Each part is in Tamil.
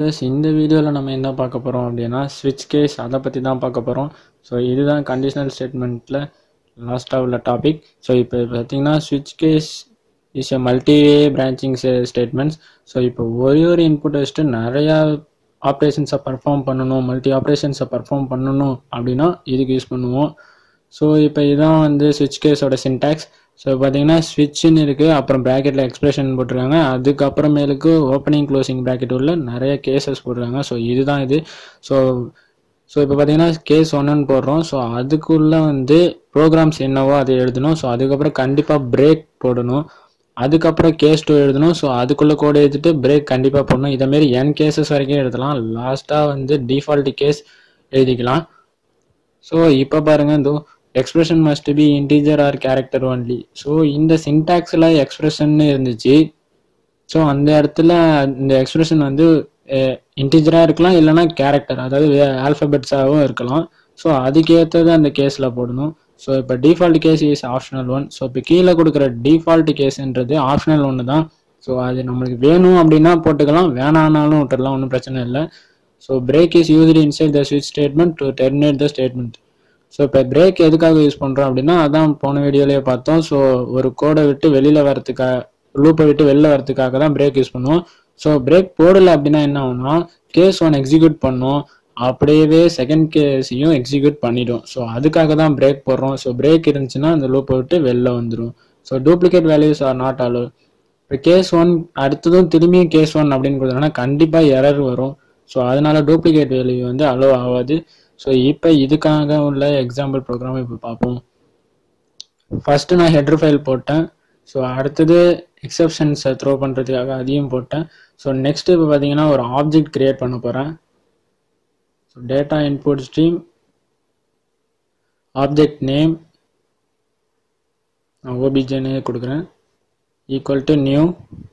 இந்த வீடியோவில் நம்ம என்ன பார்க்க போகிறோம் அப்படின்னா ஸ்விட்ச் கேஸ் அதை பற்றி தான் பார்க்க போகிறோம். ஸோ இதுதான் கண்டிஷனல் ஸ்டேட்மெண்ட்டில் லாஸ்ட்டாக உள்ள டாபிக். ஸோ இப்போ பார்த்தீங்கன்னா ஸ்விட்ச் case is a multi branching statements. So இப்போ ஒரு இன்புட் வச்சுட்டு நிறையா ஆப்ரேஷன்ஸை பர்ஃபார்ம் பண்ணணும், மல்டி ஆப்ரேஷன்ஸை பர்ஃபார்ம் பண்ணணும் அப்படின்னா இதுக்கு யூஸ் பண்ணுவோம். ஸோ இப்போ இதுதான் வந்து ஸ்விட்ச் கேஸோட சின்டாக்ஸ். ஸோ பார்த்தீங்கன்னா ஸ்விட்ச்னு இருக்குது, அப்புறம் ப்ராக்கெட்டில் எக்ஸ்பிரஷன் போட்டிருக்காங்க, அதுக்கப்புறமேலுக்கு ஓப்பனிங் க்ளோசிங் ப்ராக்கெட் உள்ள நிறைய கேசஸ் போட்டிருக்காங்க. ஸோ இதுதான் இது. ஸோ இப்போ பார்த்தீங்கன்னா கேஸ் 1ன்னு போடுறோம். ஸோ அதுக்குள்ளே வந்து ப்ரோக்ராம்ஸ் என்னவோ அதை எழுதணும். ஸோ அதுக்கப்புறம் கண்டிப்பாக பிரேக் போடணும். அதுக்கப்புறம் கேஸ் 2 எழுதணும். ஸோ அதுக்குள்ளே கோடு எழுதிட்டு பிரேக் கண்டிப்பாக போடணும். இதேமாரி n கேசஸ் வரைக்கும் எழுதலாம். லாஸ்ட்டாக வந்து டிஃபால்ட் கேஸ் எழுதிக்கலாம். ஸோ இப்போ பாருங்கள், இந்த expression must be integer or character only. So இந்த சின்டாக்ஸில் எக்ஸ்பிரஷன் இருந்துச்சு. ஸோ அந்த இடத்துல இந்த எக்ஸ்பிரஷன் வந்து இன்டீஜராக இருக்கலாம், இல்லைனா கேரக்டர், அதாவது ஆல்ஃபபெட்ஸாகவும் இருக்கலாம். ஸோ அதுக்கேற்றது அந்த கேஸில் போடணும். ஸோ இப்போ default case is optional 1. So இப்போ கீழே கொடுக்குற டிஃபால்ட் கேஸ்ன்றது ஆப்ஷனல் 1 தான். ஸோ அது நம்மளுக்கு வேணும் அப்படின்னா போட்டுக்கலாம், வேணானாலும் விட்டுடலாம், ஒன்றும் பிரச்சனை இல்லை. So break is used inside the ஸ்விட்ச் statement to terminate the statement. So இப்போ பிரேக் எதுக்காக யூஸ் பண்ணுறோம் அப்படின்னா அதான் போன வீடியோலேயே பார்த்தோம். ஸோ ஒரு கோடை விட்டு வெளியில் வரத்துக்காக, லூப்பை விட்டு வெளில வரத்துக்காக தான் பிரேக் யூஸ் பண்ணுவோம். ஸோ பிரேக் போடலை அப்படின்னா என்ன ஆகும்னா கேஸ் 1 எக்ஸிக்யூட் பண்ணும், அப்படியே செகண்ட் கேஸையும் எக்ஸிக்யூட் பண்ணிடும். ஸோ அதுக்காக தான் பிரேக் போடுறோம். ஸோ பிரேக் இருந்துச்சுன்னா அந்த லூப்பை விட்டு வெளில வந்துடும். So duplicate values are not allow. இப்போ கேஸ் 1 அடுத்ததும் திரும்பியும் கேஸ் 1 அப்படின்னு கொடுத்தோம்னா கண்டிப்பாக எரர் வரும். ஸோ அதனால டூப்ளிகேட் வேல்யூ வந்து அலோ ஆகாது. ஸோ இப்போ இதுக்காக உள்ள எக்ஸாம்பிள் ப்ரோக்ராம் இப்போ பார்ப்போம். ஃபர்ஸ்ட் நான் ஹெடர் ஃபைல் போட்டேன். ஸோ அடுத்தது எக்ஸப்ஷன்ஸை த்ரோ பண்ணுறதுக்காக அதையும் போட்டேன். ஸோ நெக்ஸ்ட் இப்போ பார்த்தீங்கன்னா ஒரு ஆப்ஜெக்ட் கிரியேட் பண்ண போகிறேன். So data input stream, object name நான் ஓபிஜேன்னு கொடுக்குறேன், equal to new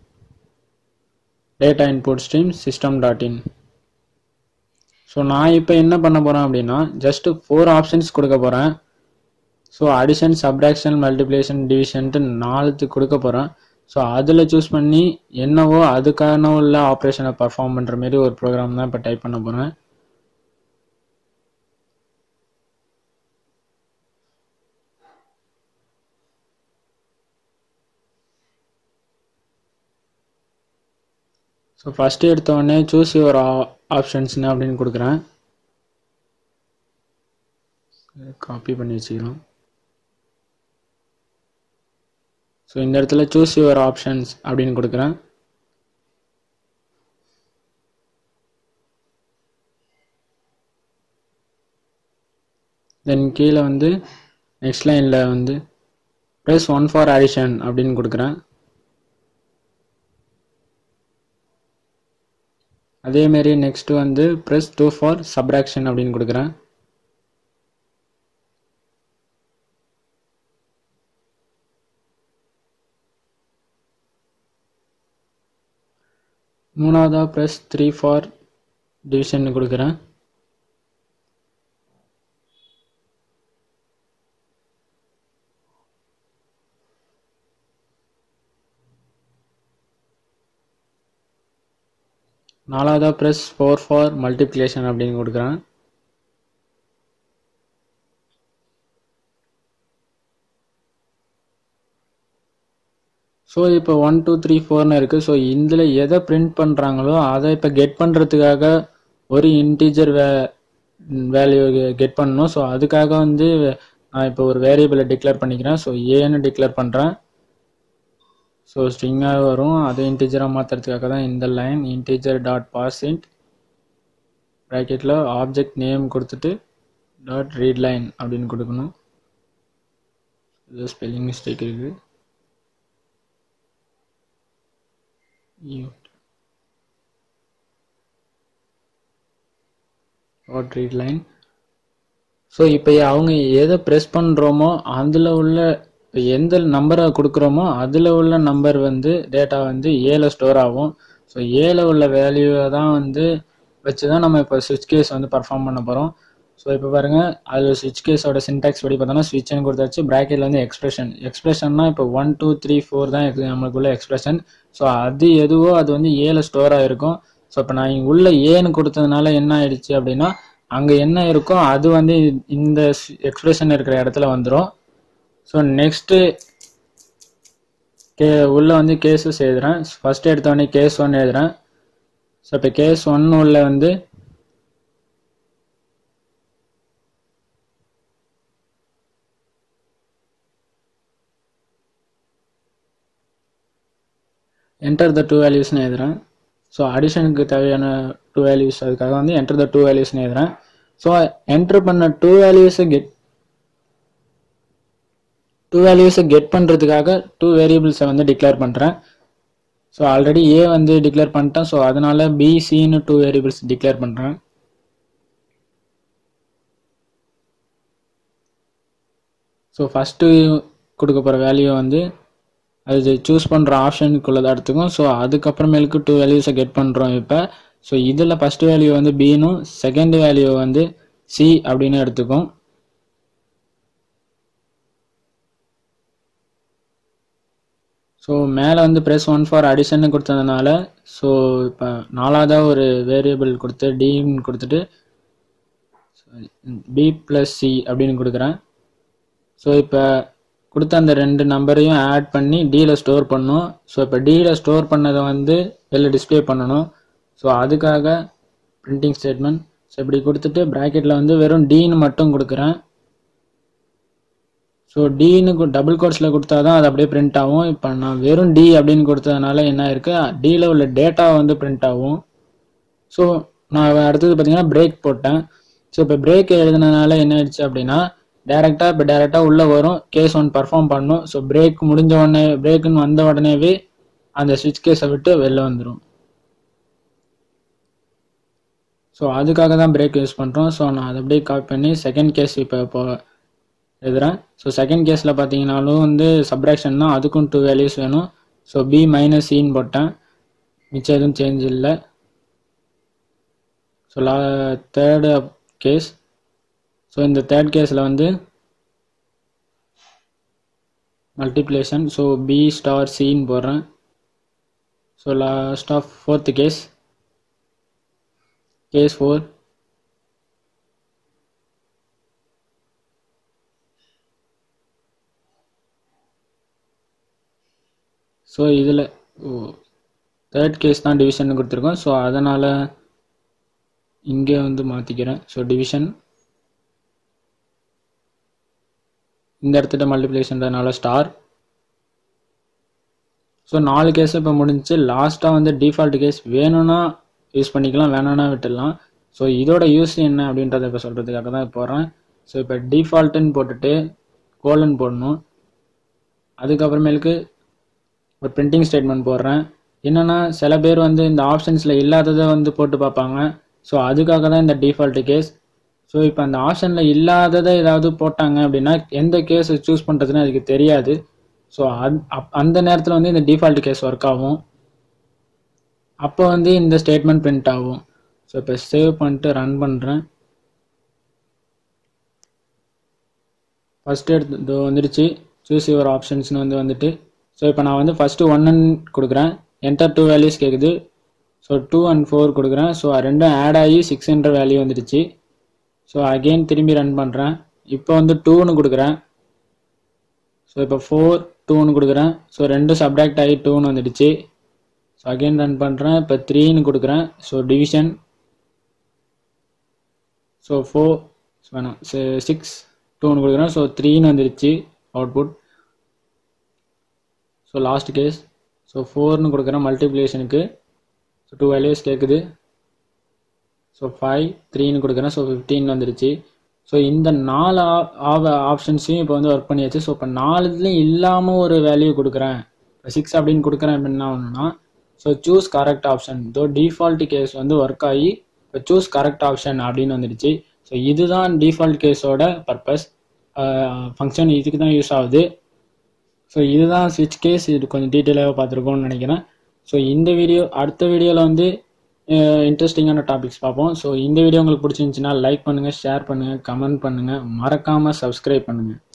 data input stream system.in. So நான் இப்போ என்ன பண்ண போகிறேன் அப்படின்னா ஜஸ்ட் 4 ஆப்ஷன்ஸ் கொடுக்க போகிறேன். ஸோ அடிஷன், சப்ட்ராக்ஷன், மல்டிப்ளிகேஷன், டிவிஷன்ட்டு 4 கொடுக்க போகிறேன். ஸோ அதில் சூஸ் பண்ணி என்னவோ அதுக்கான உள்ள ஆப்ரேஷனை பர்ஃபார்ம் பண்ணுற மாரி ஒரு ப்ரோக்ராம் தான் இப்போ டைப் பண்ண போகிறேன். ஸோ ஃபஸ்ட்டு எடுத்தோடனே சூஸ் யுவர் ஆப்ஷன்ஸ்னு அப்படின்னு கொடுக்குறேன். காப்பி பண்ணி வச்சுக்கலாம். ஸோ இந்த இடத்துல சூஸ் யுவர் ஆப்ஷன்ஸ் அப்படின்னு கொடுக்குறேன். தென் கீழே வந்து நெக்ஸ்ட் லைனில் வந்து ப்ரெஸ் 1 ஃபார் அடிஷன் அப்படின்னு கொடுக்குறேன். அதேமாரி நெக்ஸ்ட் வந்து ப்ரெஸ் 2 ஃபார் சப்ட்ராக்ஷன் அப்படின்னு கொடுக்குறேன். மூணாவதா ப்ரெஸ் 3 ஃபார் டிவிஷன் கொடுக்குறேன். நாலாவதா ப்ரெஸ் 4 ஃபார் மல்டிப்ளிகேஷன் அப்படின்னு கொடுக்குறேன். ஸோ இப்போ 1 2 3 4ன்னு இருக்குது. ஸோ இதில் எதை பிரிண்ட் பண்ணுறாங்களோ அதை இப்போ கெட் பண்ணுறதுக்காக ஒரு இன்டீஜர் வேல்யூ கெட் பண்ணணும். ஸோ அதுக்காக வந்து நான் இப்போ ஒரு வேரியபிளை டிக்ளேர் பண்ணிக்கிறேன். ஸோ ஏன்னு டிக்ளேர் பண்ணுறேன். ஸோ ஸ்ட்ரிங்காக வரும், அதை இன்டீஜராக மாற்றுறதுக்காக தான் இந்த லைன் இன்டீஜர் டாட் பார்சின்ட் ப்ராக்கெட்டில் ஆப்ஜெக்ட் நேம் கொடுத்துட்டு டாட் ரீட் லைன் அப்படின்னு கொடுக்கணும். இது ஸ்பெல்லிங் மிஸ்டேக் இருக்குது. Dot read line. ஸோ இப்போ அவங்க எதை ப்ரெஸ் பண்ணுறோமோ அதில் உள்ள இப்போ எந்த நம்பரை கொடுக்குறோமோ அதில் உள்ள நம்பர் வந்து டேட்டா வந்து ஏல ஸ்டோர் ஆகும். ஸோ ஏல உள்ள வேல்யூவை தான் வந்து வச்சு தான் நம்ம இப்போ ஸ்விட்ச் கேஸ் வந்து பர்ஃபார்ம் பண்ண போகிறோம். ஸோ இப்போ பாருங்கள், அதில் ஸ்விட்ச் கேஸோட சின்டாக்ஸ் படி பார்த்தோன்னா ஸ்விட்ச்னு கொடுத்தாச்சு, ப்ராக்கெட்டில் வந்து எக்ஸ்பிரஷன்னா இப்போ 1 2 3 4 தான் நம்மளுக்குள்ள எக்ஸ்பிரஷன். ஸோ அது எதுவோ அது வந்து ஏல ஸ்டோர் ஆகிருக்கும். ஸோ இப்போ நான் இங்கே உள்ள ஏன்னு கொடுத்ததுனால என்ன ஆயிடுச்சு அப்படின்னா அங்கே என்ன இருக்கோ அது வந்து இந்த எக்ஸ்பிரஷன் இருக்கிற இடத்துல வந்துடும். ஸோ நெக்ஸ்ட்டு உள்ள வந்து கேஸஸ் எழுதுறேன். ஃபர்ஸ்ட் எடுத்தோடனே கேஸ் 1 எழுதுறேன். ஸோ இப்போ கேஸ் 1 உள்ள வந்து என்டர் த 2 வேல்யூஸ்னு எழுதுறேன். ஸோ அடிஷனுக்கு தேவையான 2 வேல்யூஸ் அதுக்காக வந்து என்டர் த 2 வேல்யூஸ்னு எழுதுறேன். ஸோ என்டர் பண்ண 2 வேல்யூஸை கெட் பண்ணுறதுக்காக 2 வேரியபிள்ஸை வந்து டிக்ளேர் பண்ணுறேன். ஸோ ஆல்ரெடி ஏ வந்து டிக்ளேர் பண்ணிட்டேன். ஸோ அதனால பிசின்னு 2 வேரியபிள்ஸ் டிக்ளேர் பண்ணுறேன். ஸோ ஃபஸ்ட்டு கொடுக்க போகிற வேல்யூ வந்து அது சூஸ் பண்ணுற ஆப்ஷனுக்குள்ளதாக எடுத்துக்கும். ஸோ அதுக்கப்புறமேலுக்கு 2 வேல்யூஸை கெட் பண்ணுறோம் இப்போ. ஸோ இதில் ஃபஸ்ட்டு வேல்யூ வந்து பின்னும் செகண்ட் வேல்யூ வந்து சி அப்படின்னு எடுத்துக்கும். ஸோ மேலே வந்து ப்ரெஸ் 1 ஃபார் அடிஷன்னு கொடுத்ததுனால ஸோ இப்போ 4ஆவதாக ஒரு வேரியபிள் கொடுத்து டின்னு கொடுத்துட்டு பி ப்ளஸ் சி அப்படின்னு கொடுக்குறேன். ஸோ இப்போ கொடுத்த அந்த 2 நம்பரையும் ஆட் பண்ணி டியில் ஸ்டோர் பண்ணணும். ஸோ இப்போ டியில் ஸ்டோர் பண்ணதை வந்து வெளில டிஸ்பிளே பண்ணணும். ஸோ அதுக்காக பிரிண்டிங் ஸ்டேட்மெண்ட் ஸோ இப்படி கொடுத்துட்டு ப்ராக்கெட்டில் வந்து வெறும் டின்னு மட்டும் கொடுக்குறேன். ஸோ டின்னு டபுள் கோட்ஸில் கொடுத்தா தான் அது அப்படியே பிரிண்ட் ஆகும். இப்போ நான் வெறும் டி அப்படின்னு கொடுத்ததுனால என்ன இருக்குது டியில் உள்ள டேட்டா வந்து பிரிண்ட் ஆகும். ஸோ நான் அடுத்தது பார்த்தீங்கன்னா பிரேக் போட்டேன். ஸோ இப்போ பிரேக் எழுதுனதுனால என்ன ஆயிடுச்சு அப்படின்னா டேரெக்டாக உள்ளே வரும். கேஸ் 1 பர்ஃபார்ம் பண்ணும். ஸோ பிரேக் முடிஞ்ச உடனே பிரேக்குன்னு வந்த உடனேவே அந்த ஸ்விட்ச் கேஸை விட்டு வெளில வந்துடும். ஸோ அதுக்காக தான் பிரேக் யூஸ் பண்ணுறோம். ஸோ நான் அதை அப்படியே காப்பி பண்ணி செகண்ட் கேஸ் இப்போ எழுதுறேன். ஸோ செகண்ட் கேஸில் பார்த்தீங்கன்னாலும் வந்து சப்ராக்ஷன் தான், அதுக்கும் 2 வேல்யூஸ் வேணும். ஸோ பி மைனஸ் சின்னு போட்டேன். மிச்சம் எதுவும் சேஞ்ச் இல்லை. So third case. ஸோ இந்த தேர்ட் கேஸில் வந்து மல்டிப்ளேஷன். ஸோ பி ஸ்டார் சின்னு போடுறேன். So last of fourth case 4. So இதில் தேர்ட் கேஸ் தான் டிவிஷன் கொடுத்துருக்கோம். ஸோ அதனால் இங்கே வந்து மாற்றிக்கிறேன். ஸோ டிவிஷன் இந்த இடத்துல மல்டிப்ளிகேஷன்றதுனால ஸ்டார். ஸோ 4 கேஸ் இப்போ முடிஞ்சு. லாஸ்ட்டாக வந்து டிஃபால்ட் கேஸ் வேணும்னா யூஸ் பண்ணிக்கலாம், வேணும்னா விட்டுடலாம். ஸோ இதோட யூஸ் என்ன அப்படின்றத இப்போ சொல்கிறதுக்காக தான் போடுறேன். ஸோ இப்போ டிஃபால்ட்டுன்னு போட்டுட்டு கோலன் போடணும். அதுக்கப்புறமேலுக்கு ஒரு பிரிண்டிங் ஸ்டேட்மெண்ட் போடுறேன். என்னென்னா சில பேர் வந்து இந்த ஆப்ஷன்ஸில் இல்லாததை வந்து போட்டு பார்ப்பாங்க. ஸோ அதுக்காக தான் இந்த டிஃபால்ட்டு கேஸ். ஸோ இப்போ அந்த ஆப்ஷனில் இல்லாததை ஏதாவது போட்டாங்க அப்படின்னா எந்த கேஸை சூஸ் பண்ணுறதுன்னு அதுக்கு தெரியாது. ஸோ அந்த நேரத்தில் வந்து இந்த டிஃபால்ட் கேஸ் ஒர்க் ஆகும். அப்போ வந்து இந்த ஸ்டேட்மெண்ட் பிரிண்ட் ஆகும். ஸோ இப்போ சேவ் பண்ணிட்டு ரன் பண்ணுறேன். ஃபஸ்ட்டு எடுத்து வந்துடுச்சு. சூஸ் யுவர் ஆப்ஷன்ஸ்னு வந்துட்டு. ஸோ இப்போ நான் வந்து ஃபஸ்ட்டு 1 கொடுக்குறேன். என்டர் 2 வேல்யூஸ் கேட்குது. ஸோ 2 and 4 கொடுக்குறேன். ஸோ ரெண்டும் ஆட் ஆகி 6 வேல்யூ வந்துடுச்சு. ஸோ அகெயின் திரும்பி ரன் பண்ணுறேன். இப்போ வந்து 2ன்னு கொடுக்குறேன். ஸோ இப்போ 4 2ன்னு கொடுக்குறேன். ஸோ ரெண்டும் சப்ட்ராக்ட் ஆகி 2ன்னு வந்துடுச்சு. ஸோ அகெயின் ரன் பண்ணுறேன். இப்போ 3ன்னு கொடுக்குறேன். So division. ஸோ 4 வேணாம் 6 2ன்னு கொடுக்குறேன். ஸோ 3ன்னு வந்துடுச்சு output. So last case. So 4ன்னு கொடுக்குறேன் மல்டிப்ளிகேஷனுக்கு. ஸோ 2 வேல்யூஸ் கேட்குது. ஸோ 5 3ன்னு கொடுக்குறேன். ஸோ 15 வந்துடுச்சு. ஸோ இந்த 4 ஆப்ஷன்ஸையும் இப்போ வந்து ஒர்க் பண்ணியாச்சு. ஸோ இப்போ 4லேயும் இல்லாமல் ஒரு வேல்யூ கொடுக்குறேன். இப்போ 6 அப்படின்னு கொடுக்குறேன் அப்படின்னா ஒன்றுனா ஸோ சூஸ் கரெக்ட் ஆப்ஷன். இதோ டிஃபால்ட் கேஸ் வந்து ஒர்க் ஆகி இப்போ சூஸ் கரெக்ட் ஆப்ஷன் அப்படின்னு வந்துடுச்சு. ஸோ இதுதான் டிஃபால்ட் கேஸோட பர்பஸ். ஃபங்க்ஷன் இதுக்கு தான் யூஸ் ஆகுது. ஸோ இதுதான் ஸ்விட்ச் கேஸ். இது கொஞ்சம் டீட்டெயிலாக பார்த்துருக்கோம்னு நினைக்கிறேன். ஸோ இந்த அடுத்த வீடியோவில் வந்து இன்ட்ரெஸ்டிங்கான டாபிக்ஸ் பார்ப்போம். ஸோ இந்த வீடியோ உங்களுக்கு பிடிச்சிருந்துச்சுன்னா லைக் பண்ணுங்கள், ஷேர் பண்ணுங்கள், கமெண்ட் பண்ணுங்கள், மறக்காமல் சப்ஸ்கிரைப் பண்ணுங்கள்.